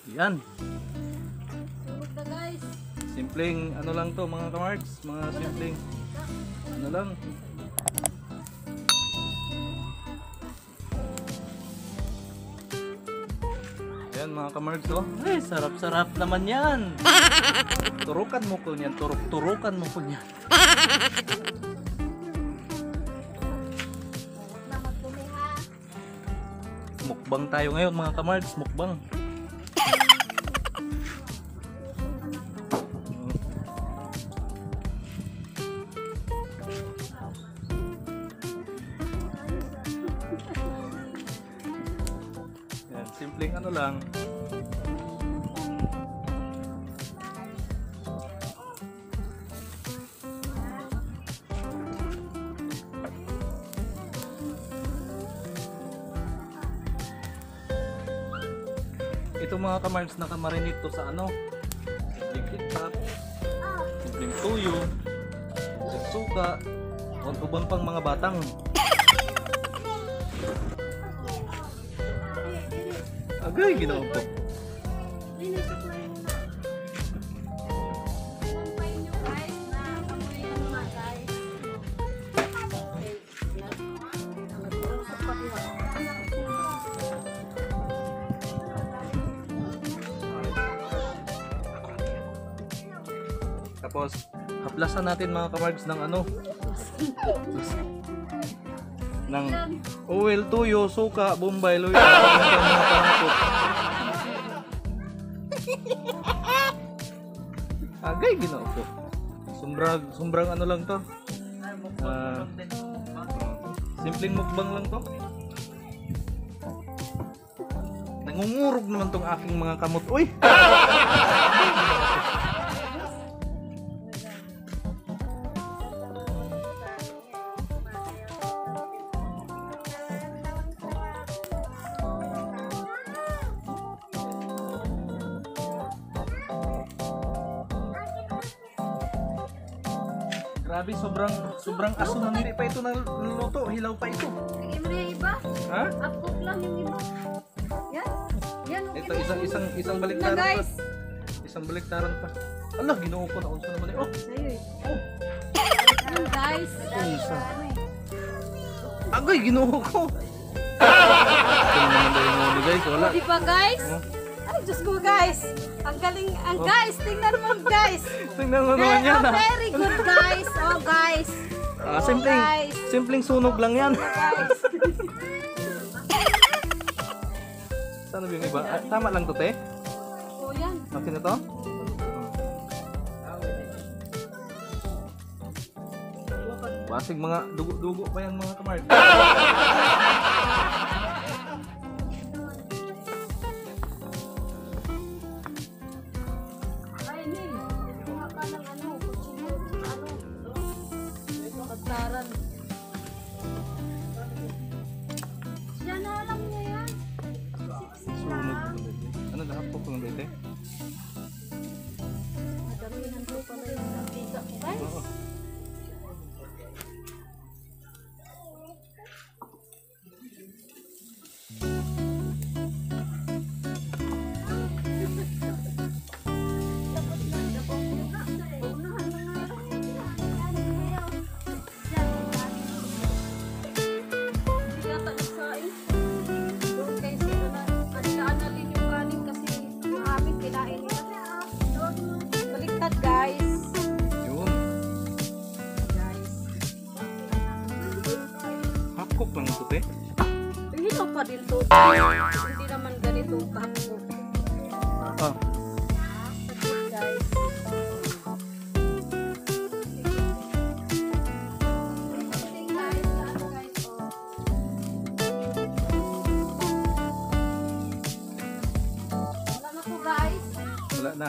Yan. Tulog na guys. Simpleng ano lang to mga kamarks. Mga simpleng ano lang. Yan mga kamarks oh. Ay, sarap-sarap naman yan. Turukan mo ko niyan. Turukan mo ko niyan. Mukbang tayo ngayon mga kamarks. Mukbang. Yan, simpleng ano lang. Ito mga kamarks, nakamarinate to sa ano, simpleng tiktak, simpleng tuyo, simpleng suka, at ubang pang mga batang. Agay, ginawa po. Tapos, haplasan natin mga kamargs ng ano? ng oil, tuyo, suka, bombay, luya, mga pangkot. Agay, ginawa po. Sumbrang ano lang to. Simpleng mukbang lang to. Nangungurog naman tong aking mga kamot. Uy! Grabe, sobrang aso na, hindi pa ito naluto, hilaw pa ito. Lagyan mo na yung iba. Ha? Upcook lang yung iba. Yan. Yan, okay. Ito isang baliktaran pa. Isang baliktaran pa. Allah, ginoo ko na unsa naman eh. Oh. Sa'yo eh. Oh. Yan guys. Isa. Agay, ginoo ko. Ito naman dahil mo guys, wala. Di ba guys? Ay, Diyos ko guys. Ang galing, guys, tingnan mo guys. Tingnan mo naman yan. Very good guys. Oh guys. Simpleng sunog lang yan. Guys. Sana yung iba? Tama lang to, te? Oh, yan. Okay na to? Basig mga dugo-dugo pa yan mga kamar. Ay, Nil. Kuha ka ng ano, kutsino, ito katlaran. Siya na alam niya yan. Ano lahat po kung dito? Madamihan ko pala yung nabisa ko guys. Cook lang ito, te. Hinaw pa din to. Hindi naman ganito kahapon. Ah. Guys. Wala na po guys. Wala na.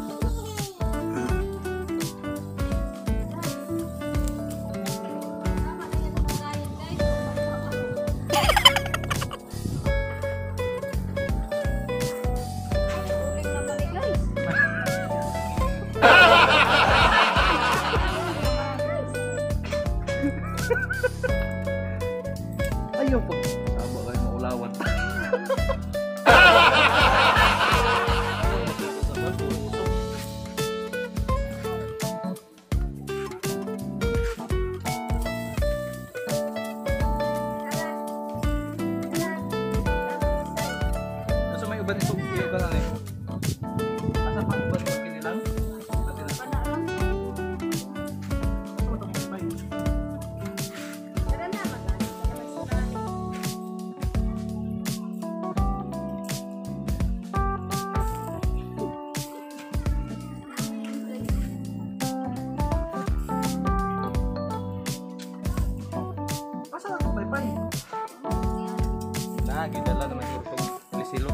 Ayaw po. Tama kayo maulawan. ba ni Sukiyo ka lang eh? Asa pa ba ni kinilang? Gidala naman yung itong lisilo.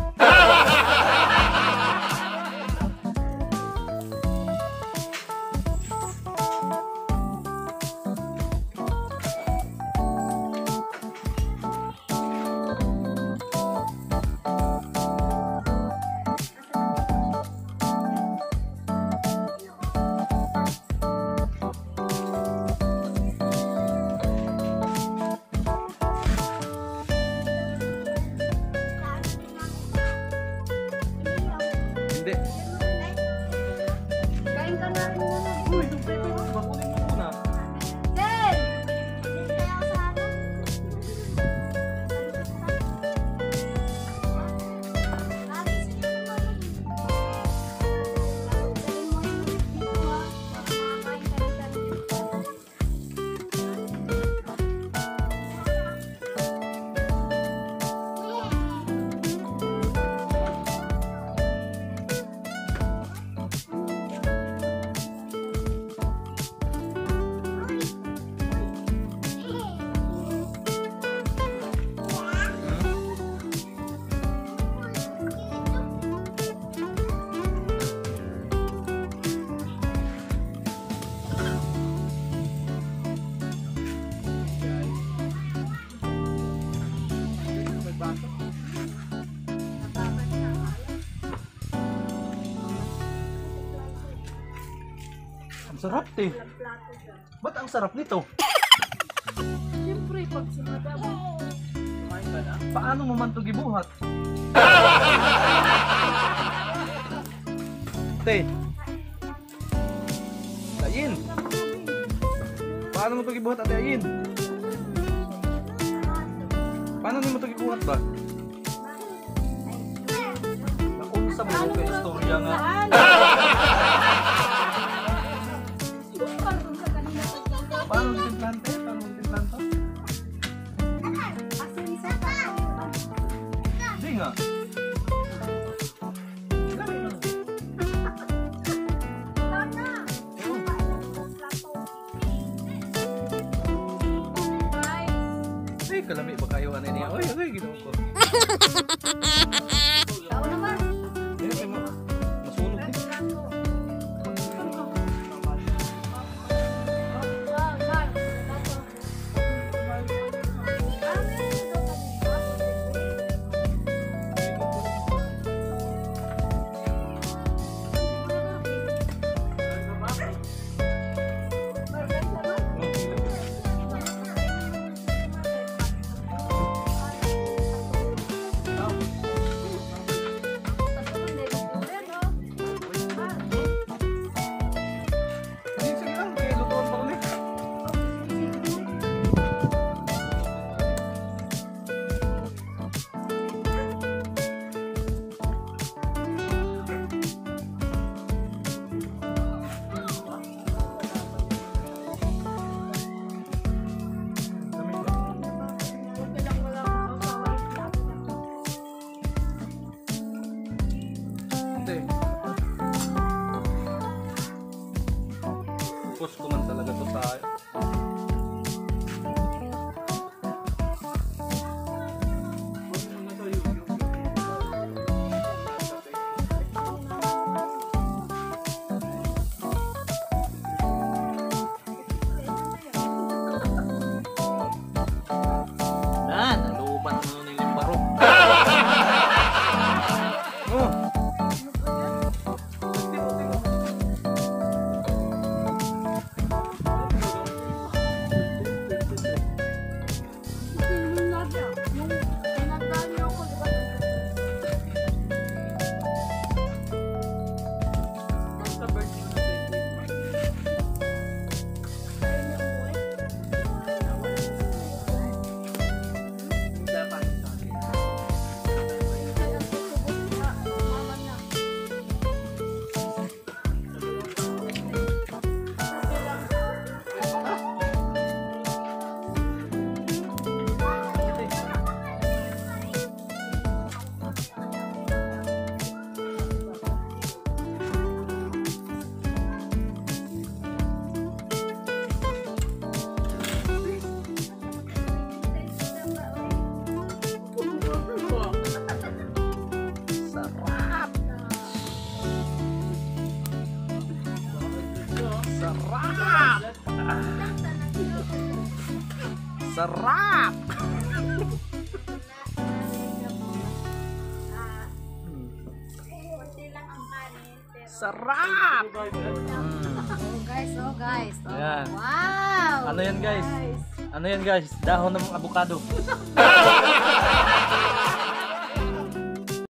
Kain ka na rin muna. Uy, bakunin mo muna. Jen! Ang sarap eh. Ba't ang sarap nito? Siyempre, pag si Madam. Kumain ka na? Paano mo man ito gibuhat? Te. Ayin. Paano mo ito gibuhat, Ate Ayin? Paano mo ito gibuhat ba? Naunsa mo yung kay istorya nga. Paano mo timplante? Paano mo timplante? Hindi nga. Ay, kalami pa kayo ano niya. Oy, oy, ginawa ko. Tao naman. Masunog din. Focus ko man talaga to sa naluban mo ng limbaro. Oh. Sarap! Sarap! Oh guys, oh guys. Oh, Ayan. wow! Ano yan guys? Guys. Ano yan guys? Dahon ng avocado.